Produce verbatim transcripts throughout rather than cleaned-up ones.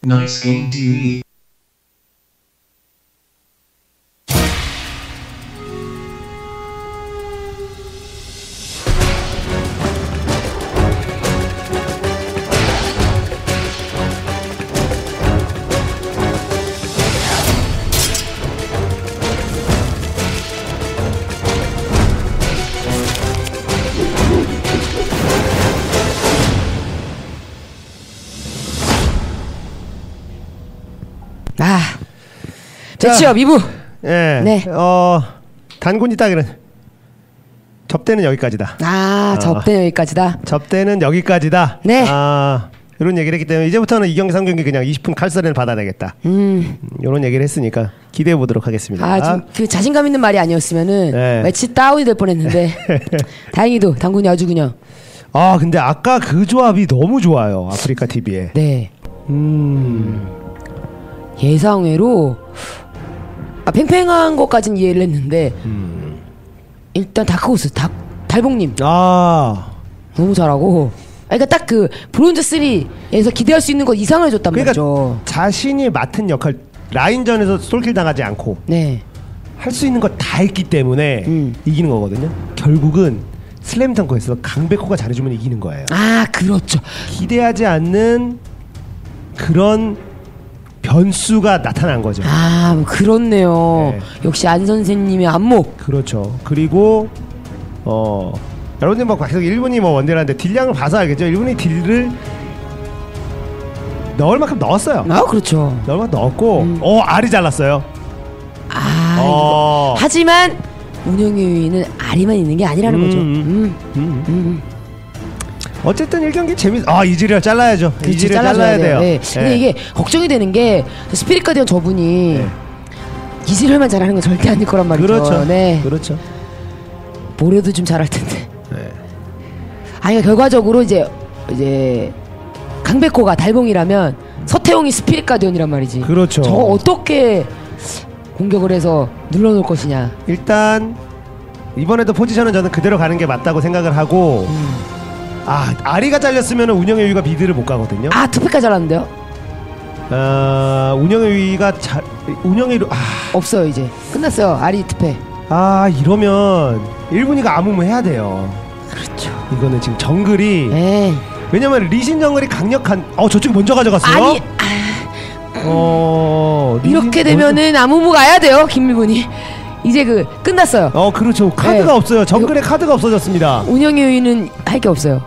Nice Game 티비. 아, 배치업 이 부. 예. 네. 어, 단군이 따기는 접대는 여기까지다. 아, 어. 접대 여기까지다. 접대는 여기까지다. 네. 아, 이런 얘기를 했기 때문에 이제부터는 이 경기 삼 경기 그냥 이십 분 칼서리를 받아야 되겠다. 음. 이런 얘기를 했으니까 기대해 보도록 하겠습니다. 아, 좀 그 자신감 있는 말이 아니었으면은 네. 매치 다운이 될 뻔했는데 다행히도 당군이 아주 그냥. 아, 근데 아까 그 조합이 너무 좋아요. 아프리카 티비에. 네. 음. 예상외로 아, 팽팽한 것까진 이해를 했는데 음. 일단 다크호스 다, 달봉님 아. 너무 잘하고. 아, 그러니까 딱 그 브론즈 삼에서 기대할 수 있는 것 이상을 줬단 그러니까 말이죠. 자신이 맡은 역할 라인전에서 솔킬 당하지 않고 네. 할 수 있는 거 다 했기 때문에 음. 이기는 거거든요. 결국은 슬램덩크에서 강백호가 잘해주면 이기는 거예요. 아, 그렇죠. 기대하지 않는 그런 변수가 나타난 거죠. 아, 뭐 그렇네요. 네. 역시 안 선생님의 안목. 그렇죠. 그리고 어 여러분들 뭐 계속 일본이 뭐 원딜하는데 딜량을 봐서 알겠죠. 일본이 딜을 넣을 만큼 넣었어요. 아, 그렇죠. 넣을 만큼 넣었고 음. 어 알이 잘랐어요. 아, 어. 이거. 하지만 운영의 위는 알이만 있는 게 아니라는 음, 거죠. 음. 음. 음. 음. 어쨌든 일 경기 재밌. 아, 이즈리얼 잘라야죠. 그렇지, 이즈리얼 잘라줘야 잘라야 돼요. 네. 근데 네. 이게 걱정이 되는 게 스피릿 가디언 저분이 네. 이즈리얼만 잘하는 건 절대 아닐 거란 말이죠. 그렇죠. 네. 그렇죠. 모레도 좀 잘할 텐데. 네. 아니, 그러니까 결과적으로 이제 이제 강백호가 달봉이라면 서태웅이 스피릿 가디언이란 말이지. 그렇죠. 저거 어떻게 공격을 해서 눌러놓을 것이냐. 일단 이번에도 포지션은 저는 그대로 가는 게 맞다고 생각을 하고 음. 아 아리가 잘렸으면 운영의 위가 미드를 못 가거든요. 아, 투패까지 잘랐는데요? 아 운영의 위가 잘 운영의 위 아, 없어요. 이제 끝났어요. 아리 투패. 아 이러면 일본이가 아무무 해야 돼요. 그렇죠. 이거는 지금 정글이 네. 왜냐면 리신 정글이 강력한 어 저쪽이 먼저 가져갔어요. 아니, 아, 어 리신 이렇게 먼저- 되면은 아무무 가야 돼요. 김밀분이. 이제 그 끝났어요. 어 그렇죠. 카드가 네. 없어요. 정글에 카드가 없어졌습니다. 운영의 위는 할 게 없어요.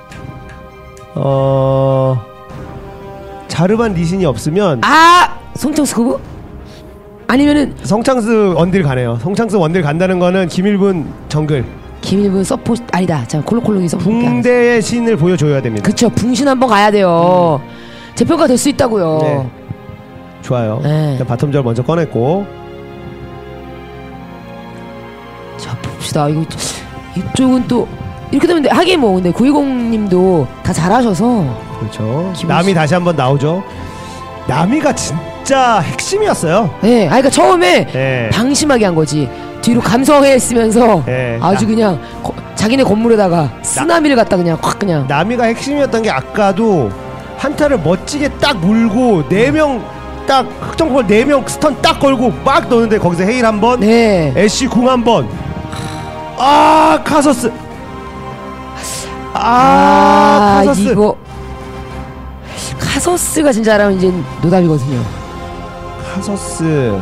어 자르반 리신이 없으면 아, 송창수 그부? 아니면은 성창스 원딜 가네요. 성창스 원딜 간다는 거는 김일분 정글 김일분 서포 아니다. 자, 콜록콜록이 서포. 붕대의 신을 보여줘야 됩니다. 그쵸. 붕신 한번 가야 돼요. 재평가 될 수 있다고요. 네. 좋아요. 네. 일단 바텀절 먼저 꺼냈고 자, 봅시다. 이거 이쪽은 또 이렇게 되면 돼. 하긴 뭐 근데 구이공님도 다 잘하셔서. 그렇죠. 기본 남이 시- 다시 한번 나오죠. 남이가 진짜 핵심이었어요. 네, 아, 그러니까 처음에 네. 방심하게 한 거지. 뒤로 감성에 쓰면서 네. 아주 나- 그냥 거, 자기네 건물에다가 쓰나미를 갖다 그냥 확 그냥. 남이가 핵심이었던 게 아까도 한타를 멋지게 딱 물고 네 명 딱 흑정골 네 명 스턴 딱 걸고 막 넣는데 거기서 헤일 한 번, 네. 애쉬 궁 한 번. 아 카서스. 아, 카서스. 이거 카서스가 진짜 잘하면 이제 노답이거든요. 카서스.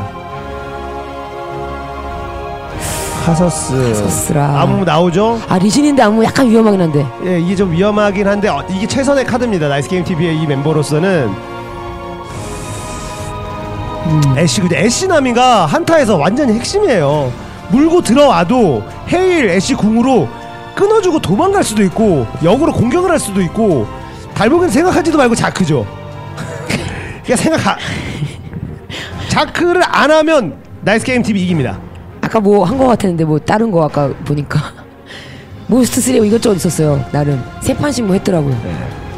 카서스. 카서스라. 아무 나오죠? 아, 리신인데 아무 약간 위험하긴 한데. 예, 이게 좀 위험하긴 한데 어, 이게 최선의 카드입니다. 나이스 게임 티비의 이 멤버로서는 음. 애쉬 근데 애쉬 나미가 한타에서 완전히 핵심이에요. 물고 들어와도 헤일 애쉬 궁으로 끊어주고 도망갈 수도 있고 역으로 공격을 할 수도 있고 달봉이는 생각하지도 말고 자크죠. 그러니까 생각 자크를 안 하면 나이스 게임 티비 이깁니다. 아까 뭐 한 거 같았는데 뭐 다른 거 아까 보니까 모스트 쓰리 이것저것 있었어요. 나름 세 판씩 뭐 했더라고요. 네.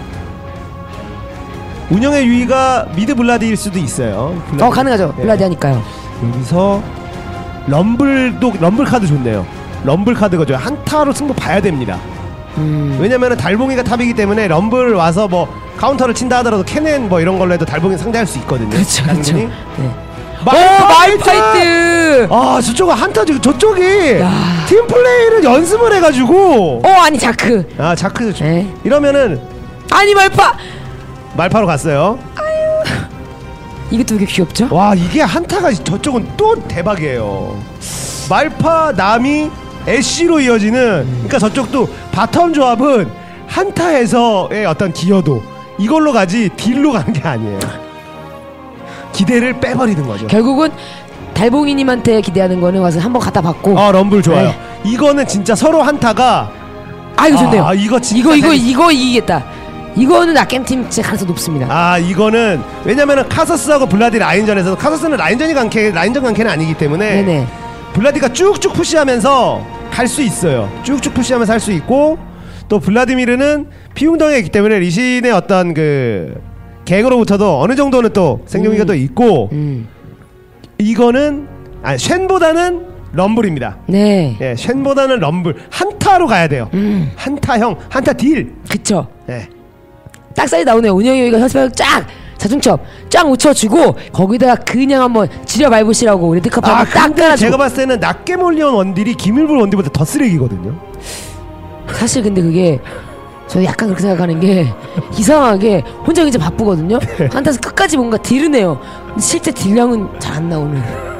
운영의 유의가 미드 블라디일 수도 있어요. 블라디. 어, 가능하죠. 네. 블라디 하니까요. 여기서 럼블도 럼블 카드 좋네요. 럼블 카드가 좋아요. 한타로 승부 봐야 됩니다. 음. 왜냐면은 달봉이가 탑이기 때문에 럼블 와서 뭐 카운터를 친다 하더라도 캐넨 뭐 이런 걸로 해도 달봉이 상대할 수 있거든요. 그렇죠, 그렇죠. 당연히. 네. 말파이트! 말파이트! 아 저쪽은 한타 저쪽이 야. 팀 플레이를 연습을 해가지고 어 아니 자크. 아 자크 네. 이러면은 아니 말파. 말파로 갔어요. 이것도 되게 귀엽죠? 와 이게 한타가 저쪽은 또 대박이에요. 말파 나미 애쉬로 이어지는 그러니까 저쪽도 바텀 조합은 한타에서의 어떤 기여도 이걸로 가지 딜로 가는 게 아니에요. 기대를 빼버리는 거죠. 결국은 달봉이님한테 기대하는 거는 와서 한번 갖다 받고. 아 럼블 좋아요. 네. 이거는 진짜 서로 한타가 아 이거 좋네요. 아 이거 진짜 이거 이거 재밌... 이거 이기겠다. 이거는 아겜팀 진짜 가능성 높습니다. 아 이거는 왜냐면은 카서스하고 블라디 라인전에서 카서스는 라인전이 강캐 라인전 강캐는 아니기 때문에 네네. 블라디가 쭉쭉 푸시하면서 갈 수 있어요. 쭉쭉 푸시하면서 할 수 있고 또 블라디미르는 피웅덩이가 있기 때문에 리신의 어떤 그 갱으로부터도 어느 정도는 또 생존기가 음. 또 있고 음. 이거는 아니 쉔보다는 럼블입니다. 네. 예, 쉔보다는 럼블 한타로 가야 돼요. 음. 한타형 한타 딜. 그쵸. 예. 딱 사이 나오네요. 운영이가 현수막 쫙 자중첩 쫙 묻혀주고 거기다가 그냥 한번 지려 밟으시라고 레드컵 아 한번 딱 근데 깔아주고. 제가 봤을 때는 낮게 몰리온 원딜이 김일불 원딜보다 더 쓰레기거든요. 사실 근데 그게 저는 약간 그렇게 생각하는 게 이상하게 혼자 굉장히 바쁘거든요. 네. 한타에서 끝까지 뭔가 딜을 내요. 근데 실제 딜량은 잘 안 나오는.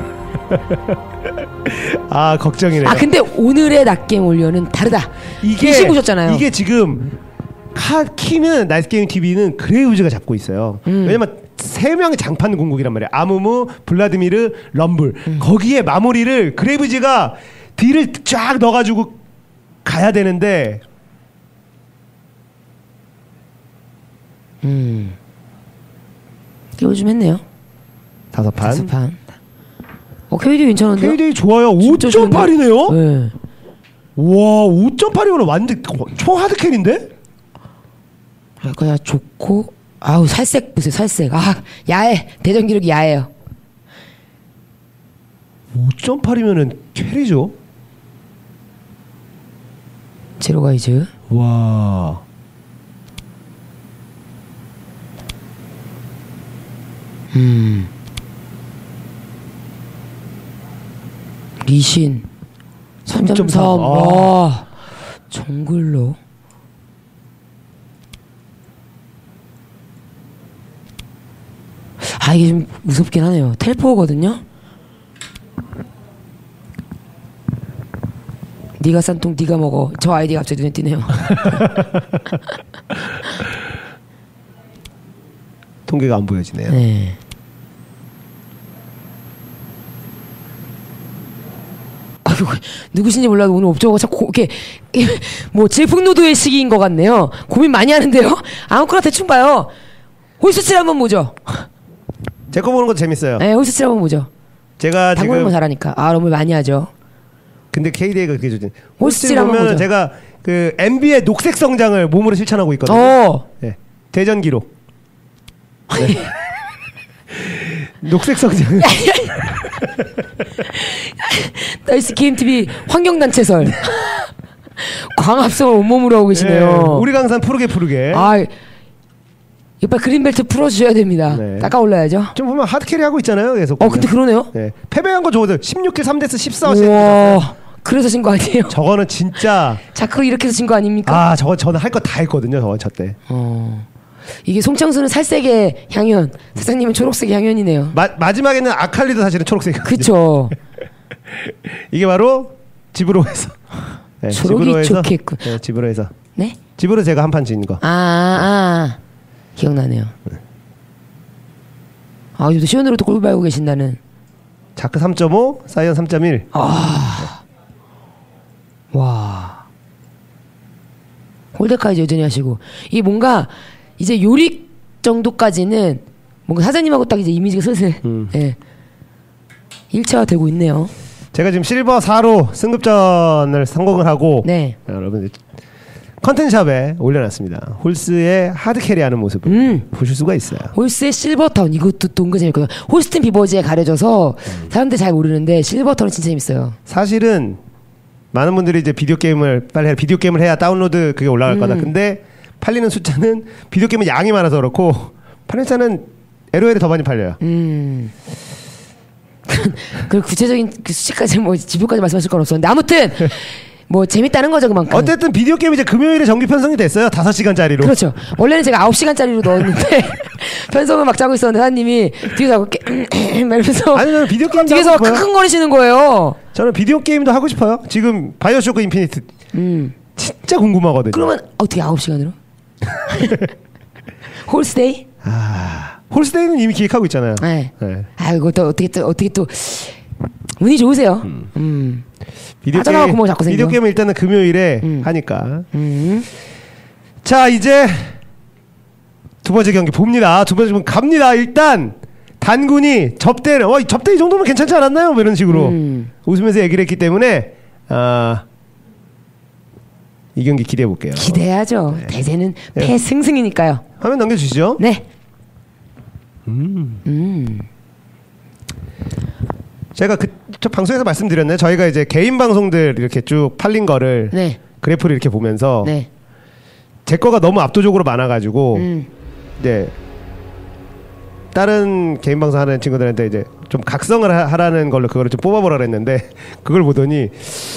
아 걱정이네요. 아 근데 오늘의 낮게 몰려는 다르다. 이게 이게 보셨잖아요. 이게 지금 카 키는 나이스게임 티비는 그레이브즈가 잡고 있어요. 음. 왜냐면 세 명의 장판 공국이란 말이에요. 아무무, 블라디미르, 럼블. 음. 거기에 마무리를 그레이브즈가 딜을 쫙 넣어가지고 가야 되는데. 음. 이거 좀 했네요. 다섯 판. 다섯 판. 어 케이디 괜찮은데요? 케이디 좋아요. 진짜 오 점 팔이네요. 네. 와 오 점 팔이면 완전 초하드 캔인데? 그냥 좋고 아우 살색 보세요 살색 아 야해 대전 기록이 야해요. 오 점 팔이면은 캐리죠. 제로가이즈. 와. 음. 리신 삼 점 삼. 아. 와. 정글로. 아 이게 좀 무섭긴 하네요. 텔포거든요. 네가 싼통 네가 먹어. 저 아이디 갑자기 눈에 띄네요. 통계가 안 보여지네요. 네. 아이고 누구신지 몰라도 오늘 옵저버가 자꾸 이렇게 뭐 질풍노도의 시기인 것 같네요. 고민 많이 하는데요. 아무거나 대충 봐요. 홀수칠 한번 보죠. 제 거 보는 것도 재밌어요. 네, 홀수칠 한번 보죠. 제가 당구는 지금 뭐 잘하니까. 아, 너무 많이 하죠. 근데 케이디에이가 그렇게 좋지. 홀스틸 홀스틸 한번 보면 보죠. 제가 그 엠비의 녹색 성장을 몸으로 실천하고 있거든요. 어. 네. 대전 기록. 네. 녹색 성장. 나이스 게임티비 환경단체설. 광합성을 온몸으로 하고 계시네요. 네. 우리 강산 푸르게 푸르게. 아, 이빨 그린벨트 풀어주셔야 됩니다. 네. 닦아 올라야죠. 좀 보면 하드캐리 하고 있잖아요. 계속. 어, 근데 그러네요. 네. 패배한 거 저거들 십육 킬 삼 데스 십사 어시스트. 우와, 그래서 진 거 아니에요? 저거는 진짜. 자크 이렇게 해서 진 거 아닙니까? 아, 저거 저는 할 거 다 했거든요. 저거 저 때. 어. 이게 송창수는 살색의 향연, 사장님은 초록색의 향연이네요. 마, 마지막에는 아칼리도 사실은 초록색이거든요. 그쵸. 이게 바로 집으로 해서. 네, 초록이 집으로 해서. 좋겠군. 네, 집으로 해서. 네? 집으로 제가 한 판 진 거. 아, 아, 기억나네요. 아, 요즘 시원으로 또 골 밟고 계신다는. 자크 삼 점 오, 사이언 삼 점 일. 아, 와. 홀데까지 여전히 하시고. 이게 뭔가 이제 요리 정도까지는 뭔가 사장님하고 딱 이제 이미지가 슬슬 음. 예. 일차가 되고 있네요. 제가 지금 실버 사로 승급전을 성공을 하고 네. 여러분들 컨텐츠샵에 올려놨습니다. 홀스의 하드캐리하는 모습을 음. 보실 수가 있어요. 홀스의 실버타운 이것도 또 은근 재밌거든요. 홀스틴 비버즈에 가려져서 음. 사람들 잘 모르는데 실버타운은 진짜 재밌어요. 사실은 많은 분들이 이제 비디오 게임을 빨리 해, 비디오 게임을 해야 다운로드 그게 올라갈 음. 거다. 근데 팔리는 숫자는 비디오 게임의 양이 많아서 그렇고 파는 숫자는 엘오엘이 더 많이 팔려요. 음. 그 구체적인 그 수치까지 뭐 지표까지 말씀하실 건 없었는데 아무튼 뭐 재밌다는 거죠 그만큼. 어쨌든 비디오 게임 이제 금요일에 정기 편성이 됐어요. 다섯 시간짜리로. 그렇죠. 원래는 제가 아홉 시간짜리로 넣었는데 편성을 막 짜고 있었는데 사장님이 뒤에서 자꾸 이러면서 아니 저는 비디오 게임 뒤에서 킁킁거리시는 거예요. 저는 비디오 게임도 하고 싶어요. 지금 바이오쇼크 인피니트 음. 진짜 궁금하거든요. 그러면 어떻게 아홉 시간으로? 홀스데이? 아, 홀스데이는 이미 기획하고 있잖아요. 네. 네. 아, 이거 또 어떻게 또 어떻게 또 운이 좋으세요. 음. 음. 비디오 게임 구멍 자꾸 비디오 게임은 일단은 금요일에 음. 하니까. 음. 자, 이제 두 번째 경기 봅니다. 두 번째 경기 갑니다. 일단 단군이 접대를 어, 접대 이 정도면 괜찮지 않았나요? 뭐 이런 식으로 음. 웃으면서 얘기를 했기 때문에 아, 이 경기 기대해 볼게요. 기대하죠. 네. 대세는 네. 패승승이니까요. 화면 넘겨주시죠. 네. 음. 음. 제가 그 저 방송에서 말씀드렸네. 저희가 이제 개인 방송들 이렇게 쭉 팔린 거를 네. 그래프를 이렇게 보면서 네. 제 거가 너무 압도적으로 많아가지고 음. 네. 다른 개인 방송 하는 친구들한테 이제 좀 각성을 하, 하라는 걸로 그거를 좀 뽑아보라 그랬는데 그걸 보더니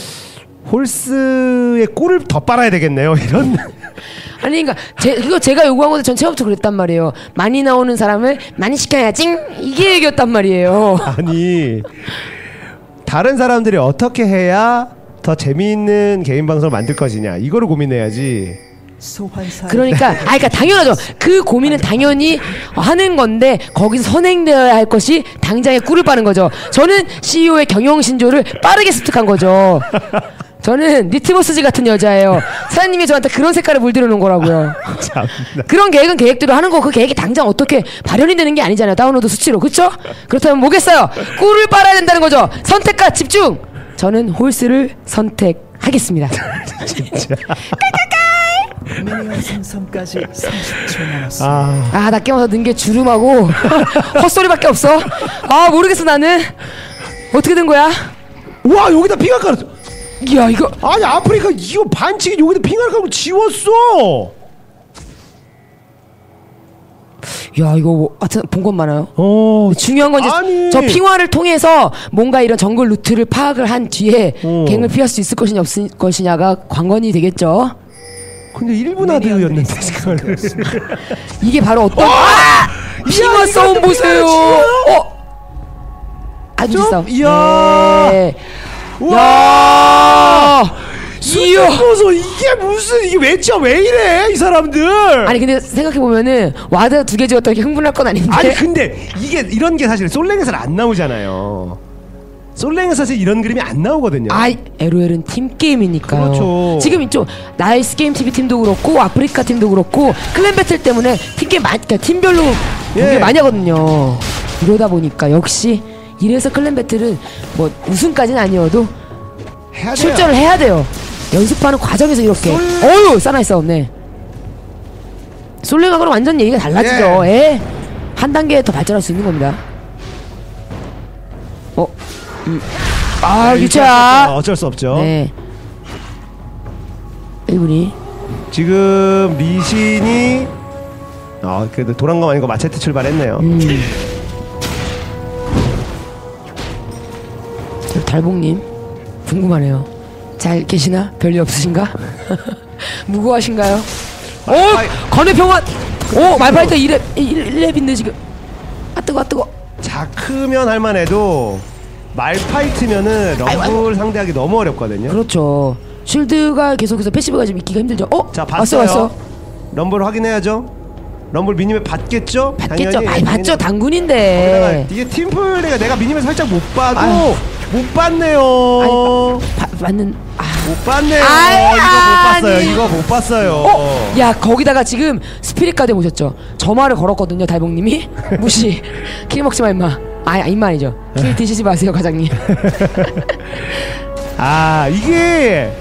홀스의 꿀을 더 빨아야 되겠네요. 이런. 아니 그러니까 제, 그거 제가 요구한 건데 전 처음부터 그랬단 말이에요. 많이 나오는 사람을 많이 시켜야지. 이게 얘기였단 말이에요. 아니 다른 사람들이 어떻게 해야 더 재미있는 개인 방송을 만들 것이냐 이거를 고민해야지. 그러니까 아 그러니까 당연하죠. 그 고민은 당연히 하는 건데 거기서 선행되어야 할 것이 당장에 꿀을 빠는 거죠. 저는 씨이오의 경영 신조를 빠르게 습득한 거죠. 저는 니트버스지 같은 여자예요. 사장님이 저한테 그런 색깔을 물들여 놓은 거라고요. 그런 계획은 계획대로 하는 거 그 계획이 당장 어떻게 발현이 되는 게 아니잖아요. 다운로드 수치로. 그렇죠? 그렇다면 뭐겠어요? 꿀을 빨아야 된다는 거죠. 선택과 집중. 저는 홀스를 선택하겠습니다. 진짜. 미니언 생성까지 삼십 초 남았습니다. 아, 아, 나 깨워서 는 게 주름하고 헛소리밖에 없어. 아, 모르겠어 나는. 어떻게 된 거야? 와 여기다 핑할 깔았어. 야 이거 아니 아프리카 이거 반칙이 여기다 핑할 깔고 지웠어. 야 이거 뭐, 하여튼 본 것 많아요. 어 중요한 건 이제 아니. 저 핑화를 통해서 뭔가 이런 정글 루트를 파악을 한 뒤에 어. 갱을 피할 수 있을 것이냐 없을 것이냐가 관건이 되겠죠. 근데 일 분 하드였는데 그걸. 이게 바로 어떤 아! 핑화 싸움 보세요. 어? 아주 좀? 싸움. 이야. 네. 와. 이야. 보소 이게 무슨 이게 외쳐 왜 이래 이 사람들. 아니 근데 생각해 보면은 와드 두 개 지었다고 이렇게 흥분할 건 아닌데. 아니 근데 이게 이런 게 사실 솔랭에서는 안 나오잖아요. 솔랭에서 사실 이런 그림이 안 나오거든요. 아, 엘오엘은 팀 게임이니까요. 그렇죠. 지금 이쪽 나이스 게임 티비 팀도 그렇고 아프리카 팀도 그렇고 클랜 배틀 때문에 팀 게임 많, 그러니까 팀별로 공개 예. 많이 하거든요. 이러다 보니까 역시 이래서 클랜 배틀은 뭐 우승까지는 아니어도 해야 돼요. 출전을 해야 돼요. 연습하는 과정에서 이렇게. 솔- 어유 사나이 싸움네. 솔랭하고는 완전 얘기가 달라지죠. 예. 한 단계 더 발전할 수 있는 겁니다. 어, 음. 아 유차. 어쩔 수 없죠. 네. 일분이 지금 리신이 아 그래도 도란검 아니고 마체테 출발했네요. 음. 달봉님 궁금하네요. 잘 계시나? 별일 없으신가? 무고하신가요? 오! 건의 평화! 오! 말파이터 일 렙 일 렙인데 지금 아 뜨거 아 뜨거. 자크면 할만해도 말파이트면은 럼블 상대하기 너무 어렵거든요. 그렇죠. 쉴드가 계속해서 패시브가 좀 있기가 힘들죠. 어? 자 왔어 봤어요. 왔어. 럼블 확인해야죠. 럼블 미니맵 받겠죠? 받겠죠. 당연히, 많이 받죠. 당연히. 당군인데. 거기다가 이게 팀플레이가 내가 미니맵 살짝 못 봐도 아유. 못 봤네요. 아니, 바, 맞는 아. 못 봤네요. 아이, 이거 못 봤어요. 아니. 이거 못 봤어요. 어? 야 거기다가 지금 스피릿 가드 오셨죠? 저 말을 걸었거든요 달봉님이. 무시. 킬 먹지마 임마. 아 임마 아니죠. 킬 드시지 마세요 과장님. 아 이게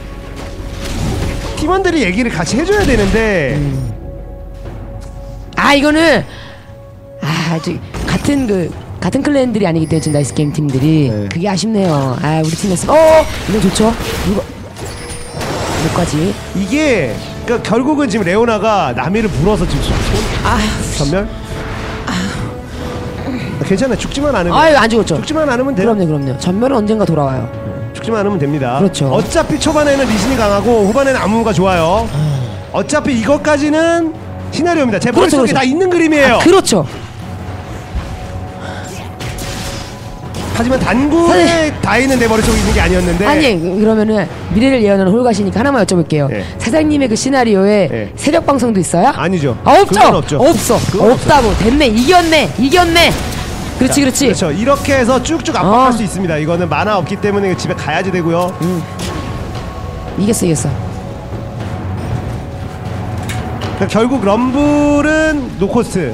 팀원들이 얘기를 같이 해줘야 되는데 음. 아 이거는 아 저, 같은 그 같은 클랜들이 아니기 때문에 지금 나이스 게임 팀들이 네. 그게 아쉽네요. 아 우리 팀에서 어 이거 좋죠. 이거 못까지. 이게 그러니까 결국은 지금 레오나가 나미를 물어서 지금 손, 아, 전멸? 괜찮아. 죽지만 않으면. 아유 안 죽었죠. 죽지만 않으면 돼요. 그럼요, 그럼요. 전멸은 언젠가 돌아와요. 죽지만 않으면 됩니다. 그렇죠. 어차피 초반에는 리신이 강하고 후반에는 아무무가 좋아요. 어차피 이것까지는 시나리오입니다. 제 그렇죠, 머릿속에 그렇죠. 다 있는 그림이에요. 아, 그렇죠. 하지만 단군에 다 있는 내 머릿속에 있는 게 아니었는데. 아니 그러면은 미래를 예언하는 홀가시니까 하나만 여쭤볼게요. 예. 사장님의 그 시나리오에 예. 새벽 방송도 있어요? 아니죠. 아, 없죠. 그건 없죠. 없어. 그건 없다고. 됐네. 이겼네. 이겼네. 그렇지, 자, 그렇지. 그렇죠. 이렇게 해서 쭉쭉 압박할 어. 수 있습니다. 이거는 만화 없기 때문에 집에 가야지 되고요. 음. 이겼어, 이겼어. 그러니까 결국 럼블은 노코스트.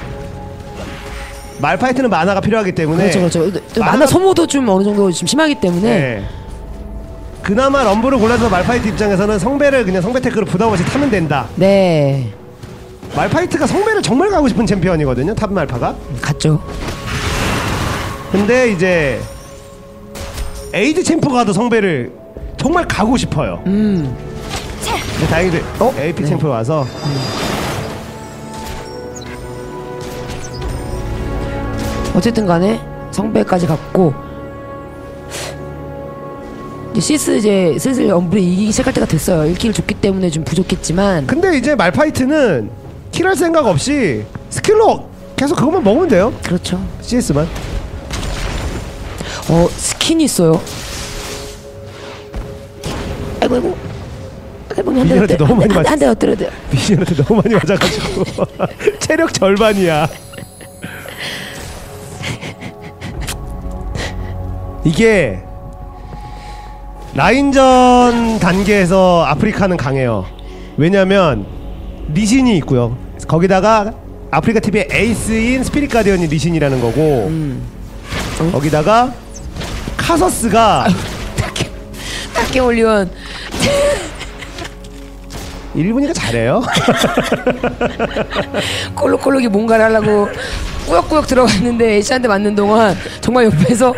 말파이트는 만화가 필요하기 때문에. 그렇죠, 그렇죠. 만화- 만화 소모도 좀 어느 정도 좀 심하기 때문에. 네. 그나마 럼블을 골라서 말파이트 입장에서는 성배를 그냥 성배 테크로 부담 없이 타면 된다. 네. 말파이트가 성배를 정말 가고 싶은 챔피언이거든요. 탑 말파가. 갔죠. 근데 이제 에이드 챔프가 가도 성배를 정말 가고 싶어요. 음. 근데 다행히도 어? 에이피 네. 챔프 와서 어쨌든 간에 성배까지 갔고 이제 시스 이제 슬슬 엄브리 이기기 시작할 때가 됐어요. 일 킬을 줬기 때문에 좀 부족했지만 근데 이제 말파이트는 킬할 생각 없이 스킬로 계속 그것만 먹으면 돼요. 그렇죠. 씨에스만. 어 스킨이 있어요. 아이고 아이고 아이고 한 미니언한테 너무 많이 맞- 한대 엎드려야 미니언한테 너무 많이 맞아가지고 체력 절반이야. 이게 라인전 단계에서 아프리카는 강해요. 왜냐면 리신이 있고요. 거기다가 아프리카 티비의 에이스인 스피릿 가디언이 리신이라는 거고 음. 거기다가 카서스가 딱게 올리원 일본이가 잘해요. 꼴록꼴록이 뭔가를 하려고 꾸역꾸역 들어갔는데 애쉬한테 맞는 동안 정말 옆에서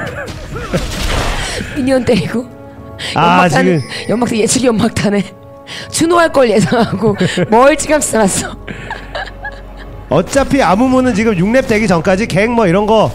미니언 때리고 아, 연막탄, 지금- 연막탄 예측 연막탄에 추노할 걸 예상하고 멀찌감치 살았어. 어차피 아무모는 지금 육 렙 되기 전까지 갱 뭐 이런 거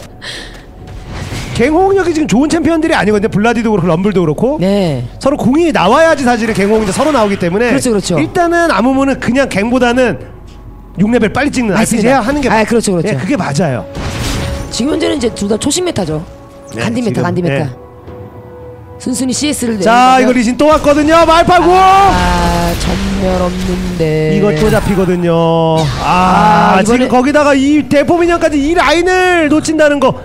갱호응력이 지금 좋은 챔피언들이 아니거든요. 블라디도 그렇고 럼블도 그렇고 네. 서로 공이 나와야지 사실은 갱호응력 서로 나오기 때문에 그렇죠, 그렇죠. 일단은 아무모는 그냥 갱보다는 육 렙을 빨리 찍는 알피지 해야 하는 게 아, 그렇죠, 그렇죠. 예, 그게 맞아요. 지금 현재는 이제 둘 다 초심 메타죠. 네, 간디 메타, 지금, 간디 메타. 네. 순순히 씨에스를 자 이거 리신 또 왔거든요. 말파고 아 전멸 없는데 이거 또 잡히거든요. 아, 아, 지금 이번에- 거기다가 이 대포 민영까지 이 라인을 놓친다는 거.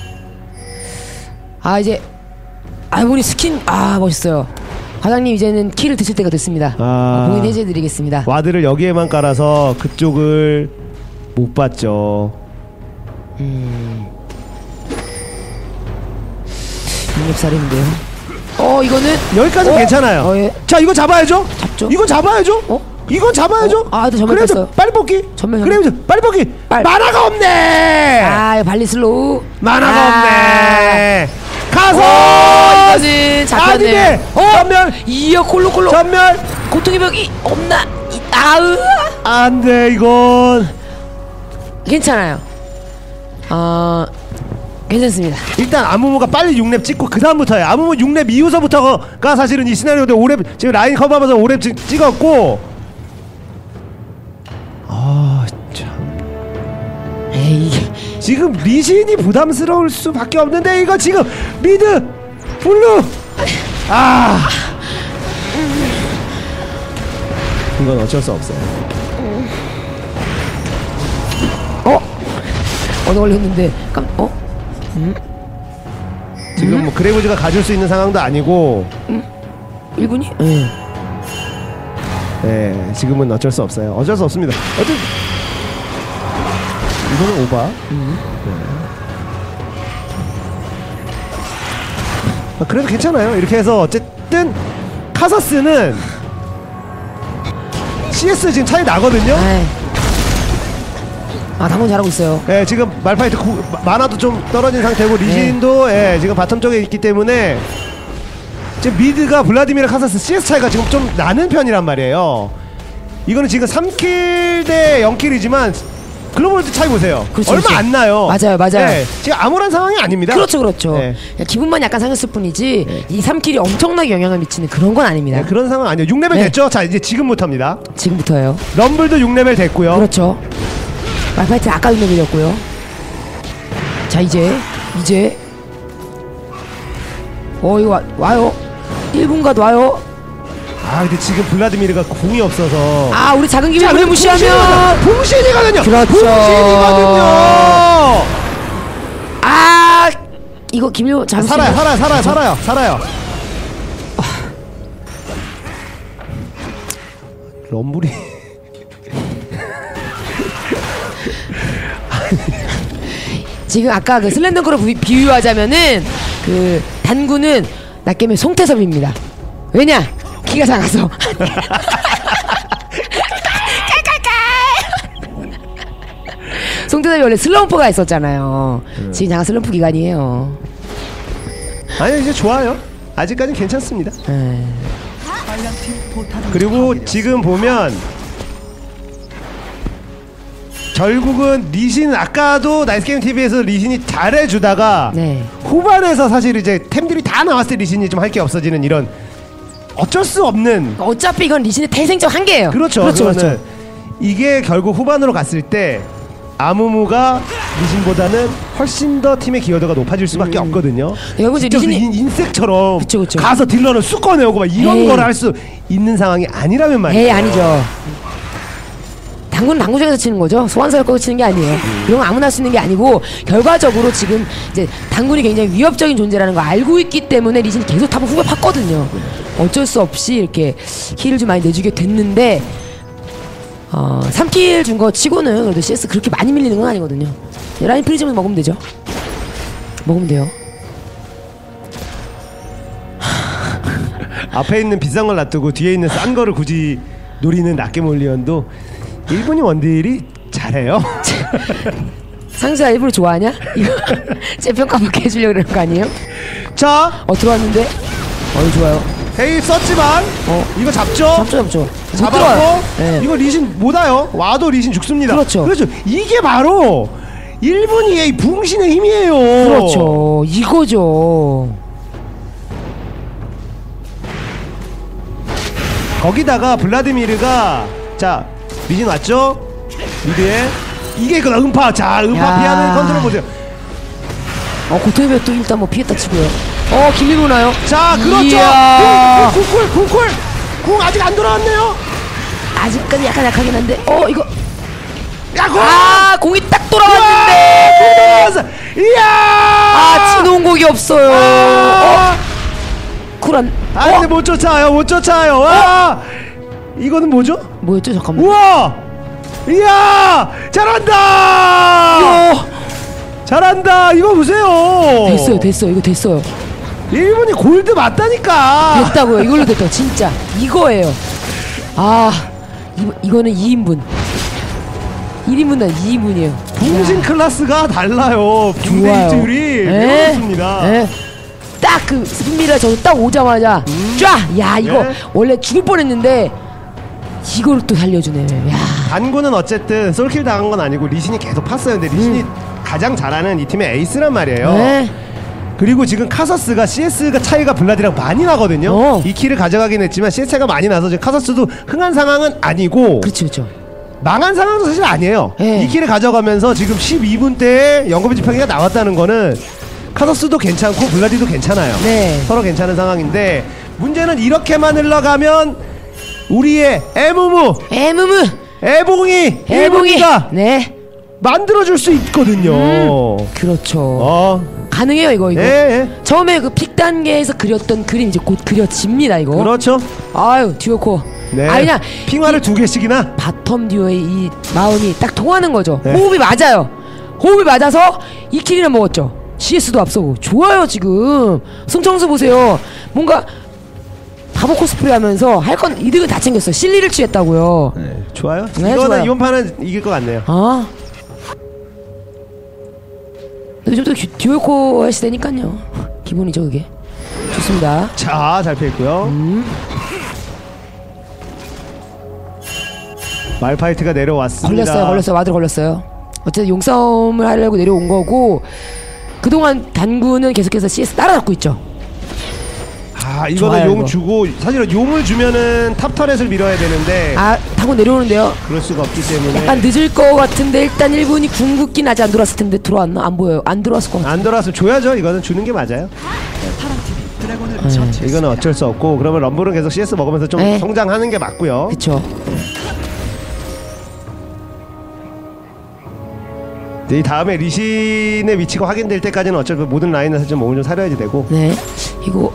아 이제 아 이분이 스킨 아 멋있어요. 과장님 이제는 키를 드실 때가 됐습니다. 아. 어, 봉인 해제해드리겠습니다. 와드를 여기에만 깔아서 그쪽을 못 봤죠. 육렙살인데요. 어 이거는 여기까지는 어? 괜찮아요. 어, 예. 자 이거 잡아야죠. 잡죠. 이건 잡아야죠. 어? 이건 잡아야죠. 어? 아, 또 전멸 그래도 땄어요. 빨리 뽑기. 전멸, 그래 빨리 뽑기. 빨리. 만화가 없네. 아 이거 발리슬로우 만화가 아. 없네. 가서 어, 이거는 잡혔네. 아니네. 어 전멸. 이어 콜록콜록 전멸. 고통의 벽이 없나? 이- 아으 안돼 이건. 괜찮아요. 어 괜찮습니다. 일단 아무모가 빨리 육 렙 찍고 그 다음부터야. 아무모 육 렙 이후서부터가 사실은 이 시나리오도 오 렙 지금 라인 커버하면서 오 렙 찍, 찍었고. 아 참. 에이 지금 리신이 부담스러울 수밖에 없는데 이거 지금 미드 블루 아 이건 어쩔 수 없어요. 어 얻어 걸렸는데 깜 어? 지금 뭐 그레이브즈가 가질 수 있는 상황도 아니고 일 분이? 예. 네 지금은 어쩔 수 없어요. 어쩔 수 없습니다. 어쩔 이거는 오바. 네. 아, 그래도 괜찮아요. 이렇게 해서 어쨌든 카서스는 씨에스 지금 차이 나거든요. 아이. 아 당근 잘하고 있어요. 예, 지금 말파이트 구, 마- 만화도 좀 떨어진 상태고 리신도 예, 지금 바텀 쪽에 있기 때문에 지금 미드가 블라디미르 카사스 씨에스 차이가 지금 좀 나는 편이란 말이에요. 이거는 지금 삼 킬 대 영 킬이지만 글로벌 차이 보세요. 그렇죠, 얼마 그렇죠. 안 나요. 맞아요, 맞아요. 네, 지금 암울한 상황이 아닙니다. 그렇죠, 그렇죠. 네. 그냥 기분만 약간 상했을 뿐이지 이 삼 킬이 엄청나게 영향을 미치는 그런 건 아닙니다. 네, 그런 상황 아니에요. 육 레벨 네. 됐죠? 자, 이제 지금부터입니다. 지금부터예요. 럼블도 육 레벨 됐고요. 그렇죠. 말파이트 아까 육 레벨이었고요. 자, 이제 이제 어 이거 와, 와요. 일 분간 와요. 아, 근데 지금 블라디미르가 공이 없어서. 아, 우리 작은 기회 자, 우리 무시하면 봉신이거든요. 그렇죠. 봉신이거든요. 아, 이거 김효 잠시 살아요, 살아요, 살아요, 살아요, 살아요. 럼블이. 지금 아까 그 슬렌더크로 비유하자면은 그 단군은 낱개의 송태섭입니다. 왜냐? 키가 작아서. 송태섭이 원래 슬럼프가 있었잖아요. 음. 지금 잠깐 슬럼프 기간이에요. 아니, 이제 좋아요. 아직까지는 괜찮습니다. 에... 그리고 지금 보면 결국은 리신, 아까도 나이스게임 티비에서 리신이 잘해주다가 네. 후반에서 사실 이제 템들이 다 나왔을 때 리신이 좀 할 게 없어지는 이런 어쩔 수 없는. 어차피 이건 리신의 태생적 한계예요. 그렇죠. 그렇죠, 그렇죠. 이게 결국 후반으로 갔을 때 아무무가 리신보다는 훨씬 더 팀의 기여도가 높아질 수밖에 음. 없거든요. 결국 이제 리신이 인, 인색처럼 그쵸, 그쵸. 가서 딜러를 쑥 꺼내오고 막 이런 에이. 걸 할 수 있는 상황이 아니라면 말이에요. 에이, 아니죠. 당구는 당구장에서 치는 거죠. 소환사를 꺼서 치는 게 아니에요. 음. 이런 거 아무나 할 수 있는 게 아니고 결과적으로 지금 이제 당군이 굉장히 위협적인 존재라는 걸 알고 있기 때문에 리신이 계속 탑을 후벼 팠거든요. 어쩔 수 없이 이렇게 킬을 좀 많이 내주게 됐는데 어, 삼 킬 준 거 치고는 그래도 씨에스 그렇게 많이 밀리는 건 아니거든요. 라인 프리즘을 먹으면 되죠. 먹으면 돼요. 앞에 있는 비싼 걸 놔두고 뒤에 있는 싼 거를 굳이 노리는 낫게몰리언도 일본이 원딜이 잘해요. 상수야 일부러 좋아하냐? 이거 재평가 받게 해주려고 그러는 거 아니에요? 자, 어 들어왔는데 어 좋아요. 헤이 썼지만 어 이거 잡죠? 잡죠 잡죠. 못 잡았고 들어와요. 네. 이거 리신 못 와요. 와도 리신 죽습니다. 그렇죠. 그렇죠. 이게 바로 일본이 이 붕신의 힘이에요. 그렇죠. 이거죠. 거기다가 블라디미르가 자 리신 왔죠? 미드에 이게 그 음파. 자 음파 야. 피하는 컨트롤 보세요. 어 고토이베 또 일단 뭐 피했다 치고요. 어 김밀고 나요. 자 그렇죠. 이야. 궁쿨 궁쿨 궁 아직 안 돌아왔네요. 아직까지 약간 약하긴 한데 어 이거 야구. 아 공이 딱 돌아왔는데 궁 돌아왔어. 이야. 아 진홍곡이 없어요. 아. 어? 쿨한 아 어? 근데 못 쫓아요 못 쫓아요. 와 이거는 뭐죠? 뭐였죠 잠깐만. 우와 이야 잘한다. 요. 잘한다. 이거 보세요. 됐어요 됐어요 이거 됐어요. 일본이 골드 맞다니까. 됐다고요. 이걸로 됐다 진짜 이거예요. 아 이, 이거는 이 인분 일 인분은 이 인분이에요. 붕신 클래스가 달라요. 붕대줄이 배웠습니다. 딱 그 스피미라 저도 딱 오자마자 음. 쫙! 야 이거 네. 원래 죽을 뻔했는데 이걸 또 살려주네. 야 단군은 어쨌든 솔킬 당한 건 아니고 리신이 계속 팠어요. 근데 리신이 음. 가장 잘하는 이 팀의 에이스란 말이에요. 네. 그리고 지금 카서스가 씨에스가 차이가 블라디랑 많이 나거든요. 어. 이 킬을 가져가긴 했지만 씨에스 차이가 많이 나서 지금 카서스도 흥한 상황은 아니고 그렇죠 그렇죠. 망한 상황도 사실 아니에요. 네. 이 킬을 가져가면서 지금 십이 분 때에 연거비 지평이가 나왔다는 거는 카서스도 괜찮고 블라디도 괜찮아요. 네. 서로 괜찮은 상황인데 문제는 이렇게만 흘러가면 우리의 에무무 에무무 에봉이 에봉이 일본이가 네 만들어줄 수 있거든요. 음, 그렇죠. 어, 가능해요 이거 이거. 예, 예. 처음에 그 픽 단계에서 그렸던 그림 이제 곧 그려집니다 이거. 그렇죠. 아유 듀오코. 네. 아 그냥 핑화를 두 개씩이나. 바텀 듀오의 이 마음이 딱 통하는 거죠. 네. 호흡이 맞아요. 호흡이 맞아서 이 킬이나 먹었죠. 씨에스도 앞서고 좋아요 지금. 승청수 보세요. 뭔가 바보 코스프레 하면서 할 건 이득을 다 챙겼어요. 실리를 취했다고요. 네, 좋아요. 네, 이거는 좋아요. 이번 판은 이길 것 같네요. 아. 요즘도 듀오코 할 시대니까요. 기본이죠 그게. 좋습니다. 자, 잘 피했고요. 음. 말파이트가 내려왔습니다. 걸렸어요, 걸렸어요, 와드 걸렸어요. 어쨌든 용싸움을 하려고 내려온 거고 그동안 단군은 계속해서 씨에스 따라잡고 있죠. 아 이거는 좋아요, 용 이거. 주고 사실은 용을 주면은 탑 터렛을 밀어야 되는데 아 단군 내려오는데요. 그럴 수가 없기 때문에 약간 늦을 거 같은데 일단 일 분이 궁극기는 아직 안 들어왔을 텐데 들어왔나? 안 보여요. 안 들어왔을 것 같아. 안 돌아왔으면 줘야죠. 이거는 주는 게 맞아요. 파란팀이 드래곤을 네. 처치했습니다. 이거는 어쩔 수 없고 그러면 럼블은 계속 씨에스 먹으면서 좀 네. 성장하는 게 맞고요. 그쵸. 이 다음에 리신의 위치가 확인될 때까지는 어차피 모든 라인에서 좀 몸을 좀 사려야지 되고 네. 이거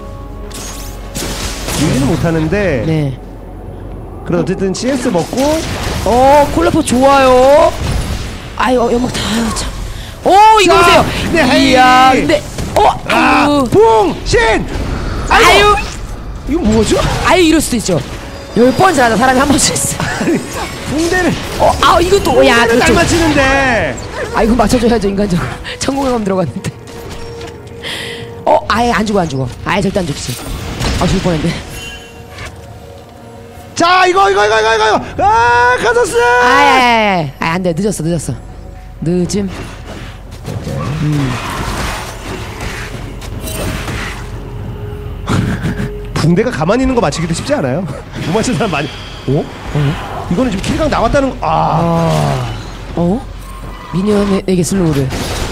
밀지는 못하는데 네. 그래도 어쨌든 씨에스 먹고 어 콜라포 좋아요. 아유 어, 연막 다 참. 오 이거 자, 보세요. 네, 이야 헤이. 근데 어 아, 아유 붕신! 아유 이거 뭐죠? 아유 이럴 수도 있죠. 열 번 잘하다 사람이 한 번씩 했어. 붕대를 어아 이거 또야 붕대를 잘 그렇죠. 맞히는데 아 이거 맞춰줘야죠 인간적으로. 천공감 들어갔는데. 어 아예 안 죽어 안 죽어. 아예 절대 안 죽지. 아 죽을 뻔했네. 자 이거 이거 이거 이거 이거 아 카서스! 아예 아 안돼 늦었어 늦었어. 늦음. 붕대가 가만히 있는 거 맞히기도 쉽지 않아요. 못 맞힌 사람 많이. 어? 어? 이거는 지금 킬강 나왔다는 거. 아. 어? 미니언에게 슬로우를.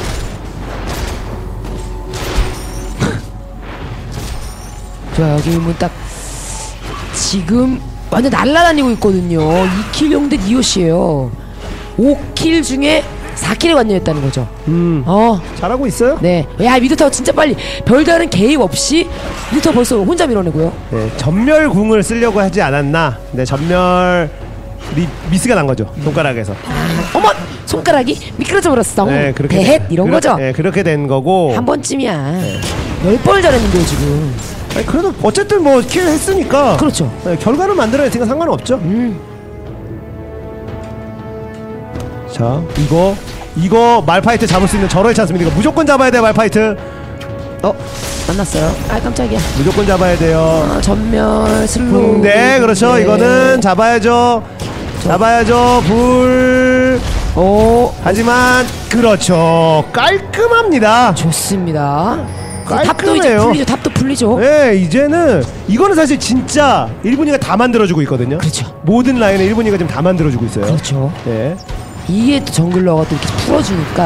자 여기 보면 딱 지금 완전 날아다니고 있거든요. 이 킬 영대 니오씨예요. 오 킬 중에 사 킬을 완료했다는 거죠. 음. 어, 잘하고 있어요? 네. 야 미드타워 진짜 빨리 별다른 개입 없이 미드타워 벌써 혼자 밀어내고요. 네, 전멸궁을 쓰려고 하지 않았나? 네, 전멸 리, 미스가 난 거죠. 손가락에서. 어머 손가락이 미끄러져 버렸어. 네, 그렇게 대헷 된- 이런 그렇- 거죠. 네, 그렇게 된 거고. 한 번쯤이야. 열 번을 잘했는데요 지금. 아니, 그래도 어쨌든 뭐 킬 했으니까. 그렇죠. 네, 결과를 만들어냈으니까 상관은 없죠. 음. 자, 이거 이거 말파이트 잡을 수 있는 절호의 찬스입니다. 이거 무조건 잡아야 돼 말파이트. 어 만났어요. 아 깜짝이야. 무조건 잡아야 돼요. 아, 전멸 슬로우. 네, 그렇죠. 네. 이거는 잡아야죠. 잡아야죠. 불. 오 하지만 그렇죠. 깔끔합니다. 좋습니다. 탑도 이제 깔끔해요. 풀리죠. 탑도 풀리죠. 네, 이제는 이거는 사실 진짜 일본이가 다 만들어주고 있거든요. 그렇죠. 모든 라인을 일본이가 지금 다 만들어주고 있어요. 그렇죠. 네. 이게 또 정글러가 또 이렇게 풀어주니까.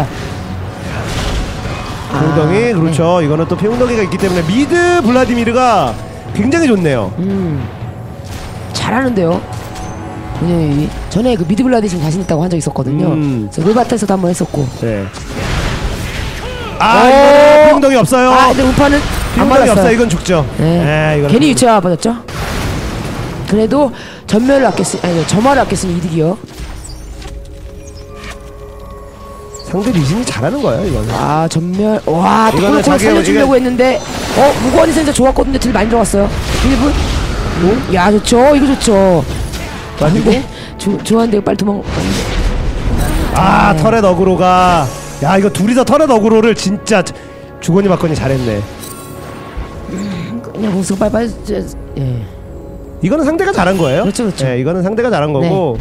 피웅덩이 아, 그렇죠. 이거는 또 피웅덩이가 있기 때문에 미드 블라디미르가 굉장히 좋네요. 네. 음 잘하는데요. 왜냐면 전에 그 미드 블라디 지금 자신 있다고 한 적 있었거든요. 음. 그래서 르바타에서도 한번 했었고. 네. 아, 오! 이거는 피웅덩이 없어요. 아 근데 우파는 안 피웅덩이 맞았어요. 없어요. 이건 죽죠. 네. 네, 이건 괜히 유체화 빠졌죠. 그래도 전멸을 아꼈으니 아니 점화를 아꼈으니 이득이요. 상대 리신이 잘하는 거예요. 이거는. 아 전멸 와 이거는 콜콜 자기 살려주려고 했는데 어 무거운 진짜 좋았거든요. 딜 많이 들어갔어요. 일 분? 오? 야 좋죠. 이거 좋죠. 맞고. 네? 조, 좋아한데 빨리 도망. 아, 네. 터렛 어그로가. 야, 이거 둘이서 터렛 어그로를 진짜 주거니 받거니 잘했네. 그냥 공수가 빨리빨리 저, 예. 이거는 상대가 잘한 거예요. 그렇죠, 그렇죠. 네, 이거는 상대가 잘한 거고.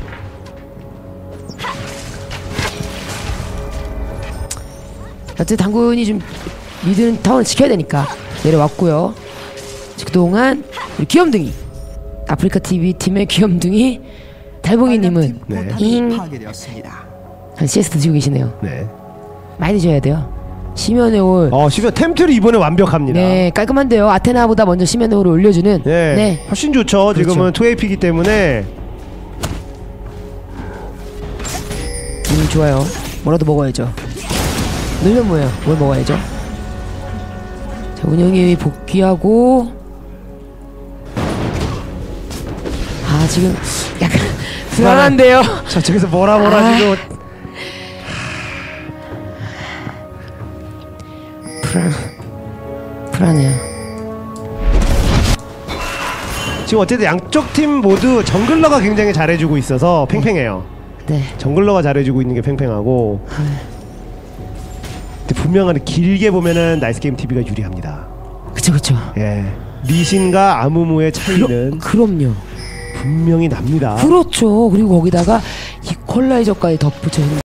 어쨌든 당군이 좀 미드는 타운을 지켜야 되니까 내려왔고요. 그동안 우리 귀염둥이 아프리카 티비 팀의 귀염둥이 달봉이님은 네. 잉 파괴되었습니다. 한 씨에스 드시고 계시네요. 네. 많이 드셔야 돼요. 심연의 올. 어, 시면 템틀이 이번에 완벽합니다. 네, 깔끔한데요. 아테나보다 먼저 심연의 올을 올려주는. 네. 네. 훨씬 좋죠. 그렇죠. 지금은 투 에이피이기 때문에. 음, 좋아요. 뭐라도 먹어야죠. 놀면 뭐예요? 뭘 먹어야죠? 자, 운영이 복귀하고. 아, 지금 약간 불안한데요. 자, 저기서 뭐라 뭐라 아. 지금. 불안, 불안해요. 지금 어쨌든 양쪽 팀 모두 정글러가 굉장히 잘해주고 있어서 팽팽해요. 네. 정글러가 잘해주고 있는 게 팽팽하고. 근데 분명하게 길게 보면은 나이스게임 티비가 유리합니다. 그쵸, 그쵸. 예. 리신과 아무무의 차이는 그럼요. 분명히 납니다. 그렇죠. 그리고 거기다가 이퀄라이저까지 덧붙여.